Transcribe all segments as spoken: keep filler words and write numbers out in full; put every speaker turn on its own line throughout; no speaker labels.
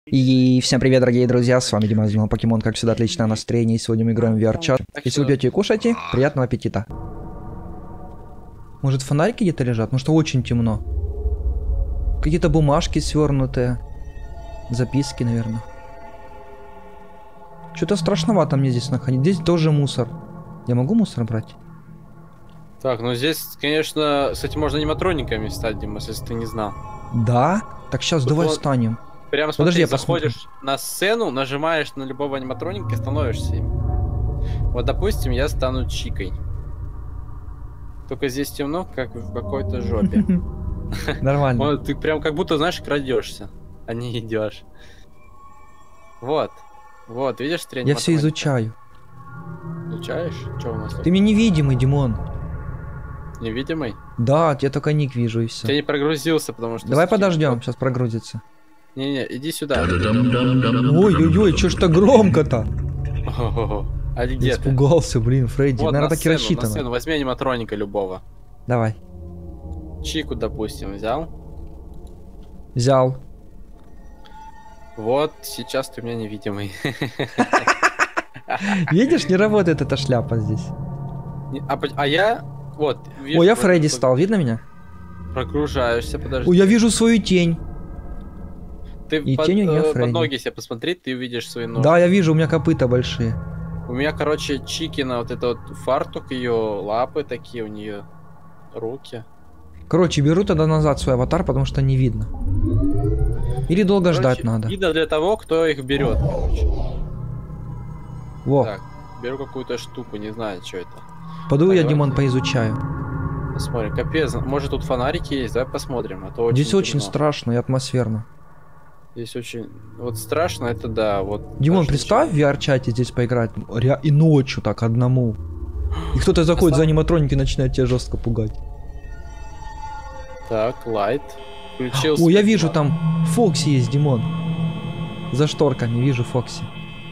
И всем привет, дорогие друзья, с вами Дима, Дима Покемон, как всегда, отличное настроение, и сегодня мы играем в ви ар-чат. Если вы пьете и кушаете, приятного аппетита. Может, фонарики где-то лежат? Потому что очень темно. Какие-то бумажки свернутые. Записки, наверное. Что-то страшновато мне здесь находить. Здесь тоже мусор. Я могу мусор брать?
Так, ну здесь, конечно, кстати, можно аниматрониками стать, Дима, если ты не знал.
Да? Так сейчас давай
вот
станем.
Прямо смотри,
Подожди, я
заходишь
посмотрю.
на сцену, нажимаешь на любого аниматроника и становишься им. Вот, допустим, я стану Чикой. Только здесь темно, как в какой-то жопе.
Нормально.
Вот, ты прям как будто, знаешь, крадешься, а не идешь. Вот. Вот, видишь, три
Я все
аниматроника?
изучаю.
Изучаешь? Что у нас тут?
Ты мне невидимый, Димон.
Невидимый?
Да, я только ник вижу и
Я
все.
не прогрузился, потому что...
Давай
скин-
подождем, сейчас прогрузится.
Не-не, иди сюда.
Ой-ой-ой, что ж так громко-то?
Ого-го. А
Я
где ты?
испугался, блин, Фредди.
Вот,
Наверное,
на
так и
сцену, на
рассчитано.
сцену. Возьми аниматроника любого.
Давай.
Чику, допустим, взял.
Взял.
Вот, сейчас ты у меня невидимый.
Видишь, не работает эта шляпа здесь.
Не- А, по- а я... Вот. вижу,
Ой, я
вот
Фредди
тут
стал, видно меня?
Прогружаешься, подожди.
Ой, я вижу свою тень.
Ты
и
под,
тенью я
э, под
Фредди.
ноги себе посмотри, ты увидишь свои ноги.
Да, я вижу, у меня копыта большие.
У меня, короче, Чикина, вот это вот фартук, ее лапы такие, у нее руки.
Короче, беру тогда назад свой аватар, потому что не видно. Или долго
Короче,
ждать надо.
видно для того, кто их берет, короче.
Во,
Так, беру какую-то штуку, не знаю, что это.
пойду
так,
я,
давайте.
Димон, поизучаю.
Посмотрим, капец, может тут фонарики есть, давай посмотрим, а то очень
Здесь очень
темно.
страшно и атмосферно.
Здесь очень... Вот страшно, это да, вот...
Димон,
даже
представь в
ничего.
ви ар-чате здесь поиграть. Ре- И ночью так, одному. И кто-то заходит за аниматроники и начинает тебя жестко пугать.
Так, лайт. Включил...
Ой, я
свет.
вижу, там Фокси есть, Димон. За шторками вижу Фокси.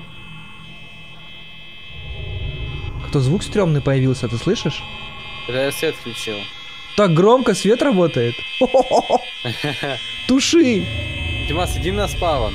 Кто звук стрёмный появился, ты слышишь?
Это я свет включил.
Так громко свет работает. Туши!
Димас, иди на спавн.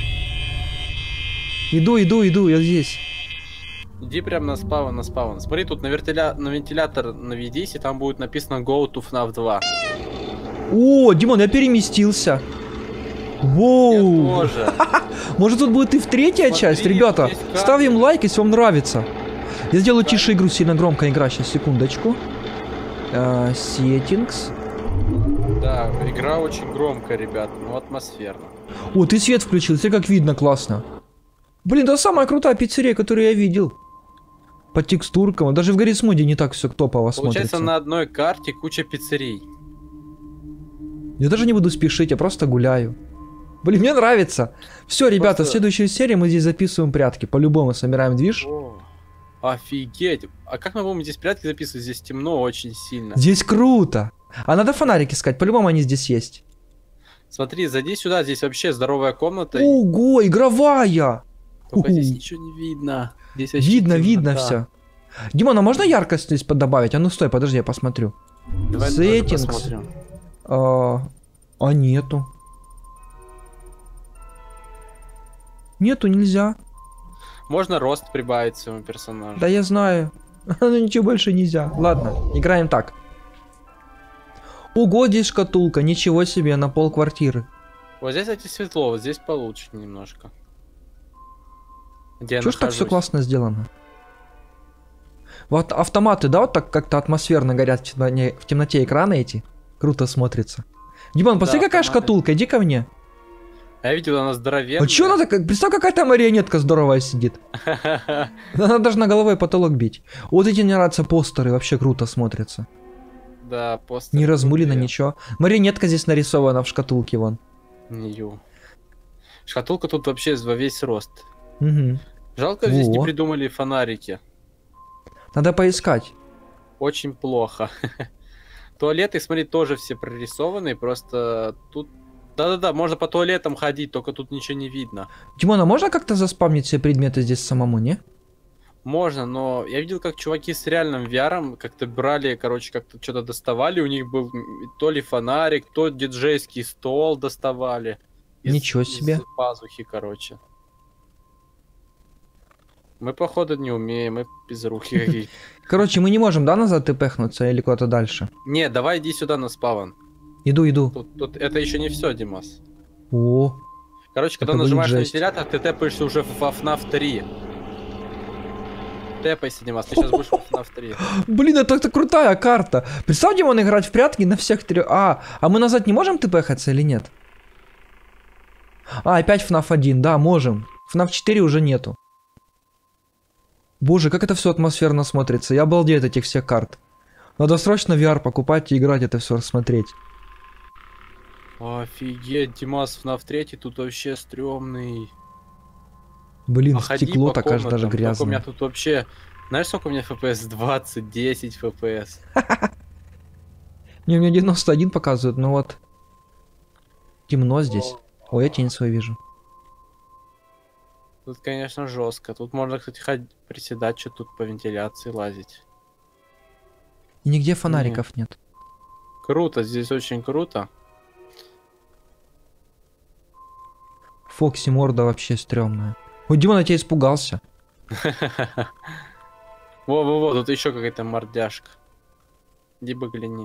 Иду, иду, иду, я здесь.
Иди прям на спавн, на спавн. Смотри, тут на, вертиля... на вентилятор наведись, и там будет написано Go to эф нав два.
О, Димон, я переместился.
Я
Воу.
тоже.
Может тут будет и в третья
Смотри,
часть, ребята?
здесь карта.
Ставим лайк, если вам нравится. Я сделаю тише игру, сильно громко игра. Сейчас, секундочку. Э, Settings.
Да, игра очень громкая, ребят, но атмосферно.
О, ты свет включил, смотри, как видно, классно. Блин, это самая крутая пиццерия, которую я видел. По текстуркам. Даже в Гаррисмоде не так все топово
Получается,
смотрится.
на одной карте куча пиццерий.
Я даже не буду спешить, я просто гуляю. Блин, мне нравится. Все, ребята,
Просто-
в следующей серии мы здесь записываем прятки. По-любому собираем движ.
О, офигеть. А как мы будем здесь прятки записывать? Здесь темно очень сильно.
Здесь круто. А надо фонарик искать, по-любому они здесь есть.
Смотри, зайди сюда, здесь вообще здоровая комната.
Ого, игровая.
Только
Уху.
здесь ничего не видно. Здесь вообще
Видно, видно
темнота.
все. Димон, а можно яркость здесь добавить? А ну стой, подожди, я посмотрю.
Давай тоже
Settings.
посмотрим.
А, а нету. Нету, нельзя.
Можно рост прибавить своему персонажу.
Да я знаю. Ну ничего больше нельзя. Ладно, играем так. Ого, здесь шкатулка, ничего себе, на пол квартиры.
Вот здесь, кстати, светло, вот здесь получше немножко. Где я
Чё ж так все
нахожусь?
классно сделано? Вот автоматы, да, вот так как-то атмосферно горят в темноте, в темноте экраны эти? Круто смотрится. Димон, посмотри,
Да,
какая
автоматы.
шкатулка, иди ко мне.
А я видел, она здоровенная.
А чё она такая? Представь, какая там марионетка здоровая сидит. Она даже на головой потолок бить. Вот эти мне нравятся постеры, вообще круто смотрятся.
Да, постер.
Не размылено,
крутые.
ничего. Марионетка здесь нарисована в шкатулке, вон.
Нью. Шкатулка тут вообще во весь рост.
Угу.
Жалко, здесь не
Во.
придумали фонарики.
Надо поискать.
Очень плохо. Туалеты, смотри, тоже все прорисованы, просто тут... Да-да-да, можно по туалетам ходить, только тут ничего не видно.
Димон, а можно как-то заспамнить все предметы здесь самому, не?
Можно, но я видел, как чуваки с реальным ви ар как-то брали, короче, как-то что-то доставали, у них был м, то ли фонарик, то диджейский стол доставали. Из-
Ничего себе.
Из пазухи, короче. Мы, походу, не умеем, мы безрухи какие.
Короче, мы не можем, да, назад тпхнуться или куда-то дальше?
Не, давай иди сюда на спавн.
Иду, иду.
Тут, тут это еще не все, Димас.
О,
Короче, когда
Это будет
нажимаешь на
жесть.
вентилятор, ты тэпаешься уже в эф эф три. Тэпайся, Димас, ты сейчас будешь в эф эф три.
блин, это, это крутая карта. Представь, Димон, играть в прятки на всех трех. А, а мы назад не можем тпхаться или нет? А, опять эф эф один, да, можем. эф эф четыре уже нету. Боже, как это все атмосферно смотрится. Я обалдею от этих всех карт. Надо срочно ви ар покупать и играть это все рассмотреть.
Офигеть, Димас, эф эф три тут вообще стрёмный.
Блин,
А ходи
стекло
по
так аж даже
комнатам, только у меня
грязное.
тут вообще... Знаешь, сколько у меня эф пи эс? двадцать, десять эф пи эс.
Не, у меня девяносто один показывает, но вот... Темно здесь. Ой, я тень свою вижу.
Тут, конечно, жестко. Тут можно, кстати, ходить, приседать, что тут по вентиляции лазить.
И нигде фонариков нет.
Круто, здесь очень круто.
Фокси морда вообще стрёмная. Ой, Димон, я тебя испугался.
Во-во-во, тут еще какая-то мордяшка. Иди гляни.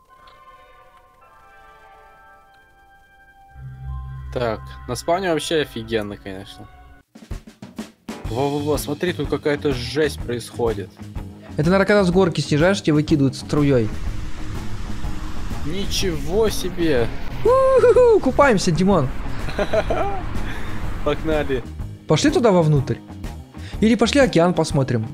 Так, на спавне вообще офигенно, конечно. Во-во-во, смотри, тут какая-то жесть происходит.
Это, наверное, когда с горки съезжаешь, тебя выкидывают струей.
Ничего себе!
У-ху-ху, купаемся, Димон.
Погнали.
Пошли туда вовнутрь. Или пошли океан посмотрим.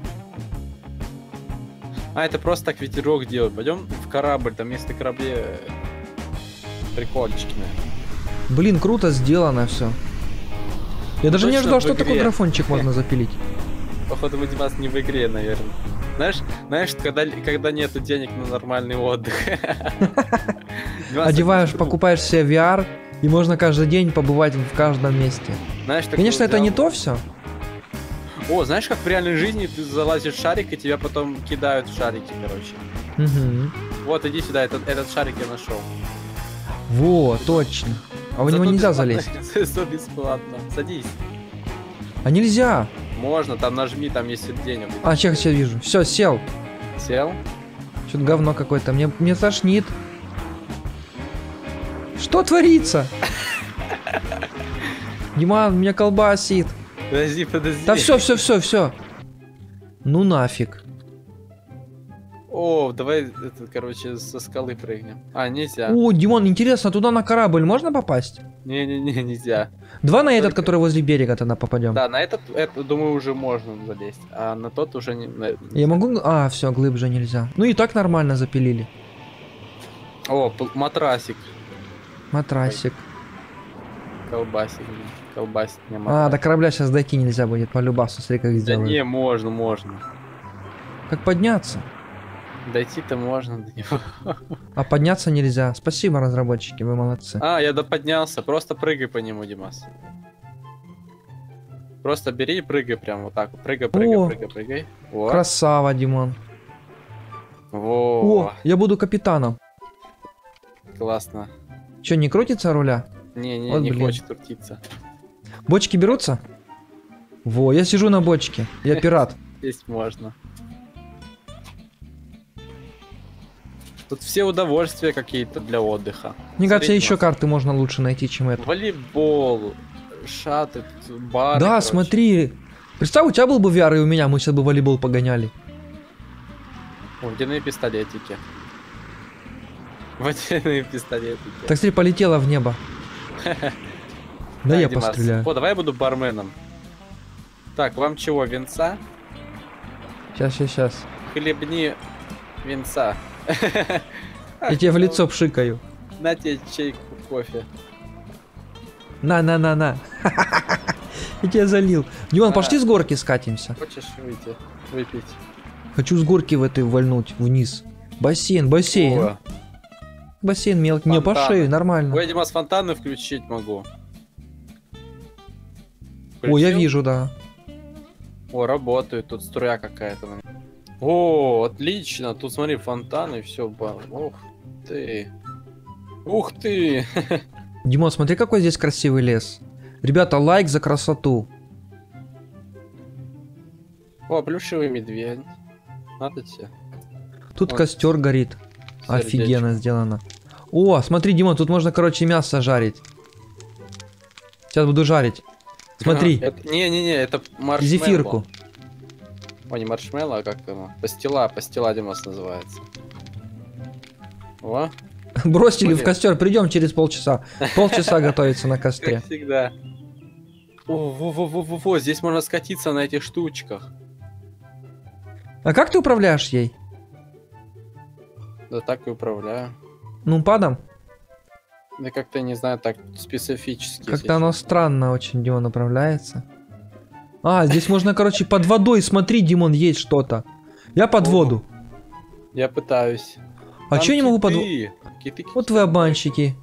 А, это просто так ветерок делать. Пойдем в корабль, там есть на корабле прикольчики, наверное.
Блин, круто сделано все. Я даже не
Точно
ожидал,
в
что такой
игре.
графончик можно запилить.
Походу, мы Димас не в игре, наверное. Знаешь, знаешь, когда, когда нету денег на нормальный отдых. Димас,
Одеваешь,
это-
покупаешь себе ви ар, и можно каждый день побывать в каждом месте.
Знаешь, такой
Конечно, это
взял-
не то все.
О, знаешь, как в реальной жизни ты залазишь в шарик, и тебя потом кидают в шарики, короче. Вот, иди сюда, этот, этот шарик я нашел.
Во, точно. А в него нельзя залезть.
Зато бесплатно. Садись.
А нельзя.
Можно, там нажми, там есть денег.
А, сейчас я вижу. Все, сел.
Сел?
Что-то говно какое-то. Мне, мне тошнит. Что творится? Диман, меня колбасит.
Подожди, подожди.
Да все, все, все, все. Ну нафиг.
О, давай, это, короче, со скалы прыгнем. А, нельзя.
О, Димон, интересно, туда на корабль можно попасть?
Не-не-не, нельзя.
Два на этот,
Только-
который возле берега тогда попадем.
Да, на этот, это, думаю, уже можно залезть. А на тот уже не... на-
Я могу... А, все, глубже нельзя. Ну и так нормально запилили.
О, п- матрасик.
Матрасик.
Колбасик, блин. Колбасик мне
А,
матрасик.
до корабля сейчас дойти нельзя будет, по любасу, смотри, как
Да
сделают.
не, можно, можно.
Как подняться?
Дойти-то можно до него.
А подняться нельзя. Спасибо, разработчики, вы молодцы.
А, я доподнялся. Просто прыгай по нему, Димас. Просто бери и прыгай прям вот так. вот. Прыгай, прыгай,
О!
прыгай, прыгай. Вот.
Красава, Димон.
Во.
О, я буду капитаном.
Классно.
Че, не крутится руля?
Не, не,
Вот
не
блин.
хочет крутиться.
Бочки берутся? Во, я сижу на бочке. Я пират.
Здесь можно. Тут все удовольствия какие-то для отдыха.
Мне кажется,
Смотри,
еще
Димас.
карты можно лучше найти, чем это.
Волейбол, шаты, тут бары.
Да,
короче.
смотри. Представь, у тебя был бы ви ар и у меня, мы сейчас бы волейбол погоняли.
Водяные пистолетики. Водяные пистолетики.
Так смотри, полетела в небо. Да я
Димас.
постреляю.
О, давай я буду барменом. Так, вам чего, винца?
Сейчас, сейчас, сейчас.
Хлебни винца.
Я тебе в лицо пшикаю.
На тебе чайку, кофе.
На, на, на, на. Я тебя залил. Диман,
А.
пошли с горки скатимся.
Хочешь выйти, выпить?
Хочу с горки в этой вальнуть вниз. Бассейн, бассейн.
О,
Бассейн мелкий. Не, по
Фонтаны.
шее, нормально.
Ой, Димас, фонтаны включить могу.
О, я
Включил?
вижу, да.
О, работает, тут струя какая-то. О, отлично, тут смотри, фонтаны, все, ух ты. Ух ты.
Димон, смотри, какой здесь красивый лес. Ребята, лайк за красоту.
О, плюшевый медведь. Надо тебе.
Тут
Вот.
костер горит.
Сердечко.
Офигенно сделано. О, смотри, Димон, тут можно, короче, мясо жарить. Сейчас буду жарить. Смотри,
Это- Не-не-не, это маршмеллоу.
зефирку.
О, не маршмеллоу, а как оно? Пастила, пастила, Димас называется. О,
Бросили в
Блин.
костер, придем через полчаса. Полчаса готовится на костре.
как всегда. О, во-во-во-во-во, здесь можно скатиться на этих штучках.
А как ты управляешь ей?
Да так и управляю.
Ну, падом?
Да как-то, не знаю, так специфически.
Как-то оно странно очень, Димон, управляется. А, здесь можно, короче, под водой, смотри, Димон, есть что-то. Я под
О.
воду.
Я пытаюсь.
А
Там
чё я не могу под воду?
киты. Киты,
Вот вы обманщики.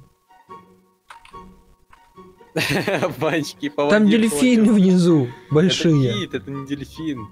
Банчики по
Там
воде
дельфины
ходят.
внизу,
Это
большие.
кит, это не дельфин.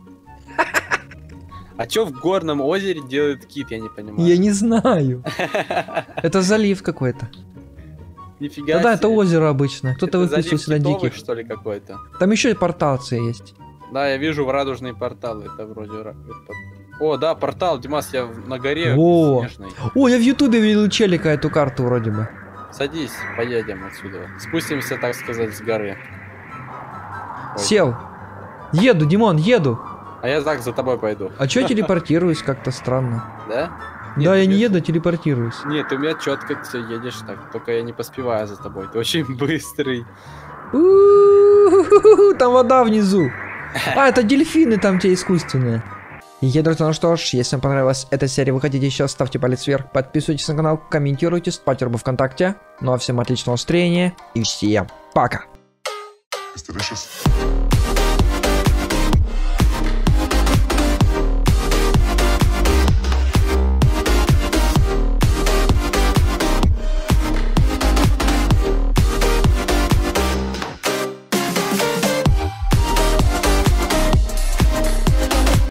А чё в горном озере делает кит, я не понимаю.
Я не знаю. Это залив какой-то.
Нифига
Да-да, это
себе.
озеро обычно. Кто-то
Это
выпустил
залив
сюда
китовых,
диких.
что ли, какой-то?
Там еще и портация есть.
Да, я вижу в радужные порталы. Это вроде... ра- это- О, да, портал, Димас, я в- на горе
Во.
снежной.
О, я в ютубе видел челика эту карту вроде бы.
Садись, поедем отсюда. Спустимся, так сказать, с горы. Ой.
Сел. Еду, Димон, еду.
А я так за тобой пойду.
А чё я телепортируюсь как-то странно?
Да?
Да, я
ты
не
мне-
еду, а телепортируюсь.
Нет, у меня четко все едешь так. Только я не поспеваю за тобой. Ты очень быстрый.
У-у-у, там вода внизу. А, это дельфины там те искусственные. И, друзья, ну что ж, если вам понравилась эта серия, вы хотите еще, ставьте палец вверх, подписывайтесь на канал, комментируйте, ставьте рубу ВКонтакте. Ну а всем отличного настроения и всем пока.
It's delicious.